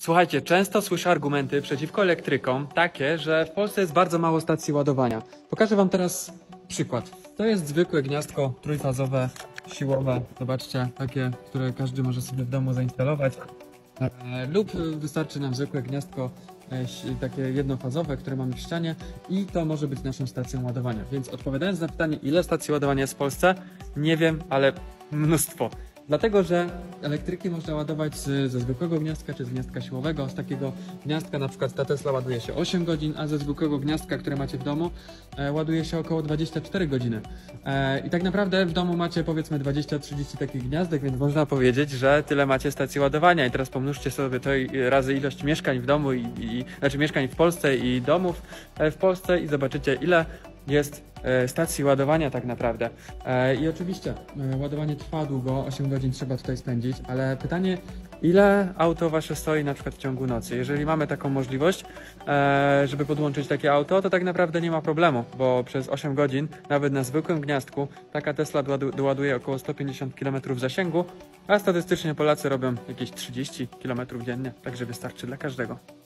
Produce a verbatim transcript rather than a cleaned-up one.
Słuchajcie, często słyszę argumenty przeciwko elektrykom, takie, że w Polsce jest bardzo mało stacji ładowania. Pokażę wam teraz przykład. To jest zwykłe gniazdko trójfazowe, siłowe. Zobaczcie, takie, które każdy może sobie w domu zainstalować. E, lub wystarczy nam zwykłe gniazdko e, takie jednofazowe, które mamy w ścianie i to może być naszą stacją ładowania. Więc odpowiadając na pytanie, ile stacji ładowania jest w Polsce, nie wiem, ale mnóstwo. Dlatego, że elektryki można ładować z, ze zwykłego gniazdka czy z gniazdka siłowego. Z takiego gniazdka na przykład ta Tesla ładuje się osiem godzin, a ze zwykłego gniazdka, które macie w domu, e, ładuje się około dwadzieścia cztery godziny. E, I tak naprawdę w domu macie powiedzmy dwadzieścia trzydzieści takich gniazdek, więc można powiedzieć, że tyle macie stacji ładowania. I teraz pomnóżcie sobie to razy ilość mieszkań w domu, i, i, znaczy mieszkań w Polsce i domów w Polsce i zobaczycie, ile jest stacji ładowania tak naprawdę. I oczywiście ładowanie trwa długo, osiem godzin trzeba tutaj spędzić, ale pytanie, ile auto wasze stoi na przykład w ciągu nocy? Jeżeli mamy taką możliwość, żeby podłączyć takie auto, to tak naprawdę nie ma problemu, bo przez osiem godzin, nawet na zwykłym gniazdku, taka Tesla doładuje około sto pięćdziesiąt kilometrów zasięgu, a statystycznie Polacy robią jakieś trzydzieści kilometrów dziennie, także wystarczy dla każdego.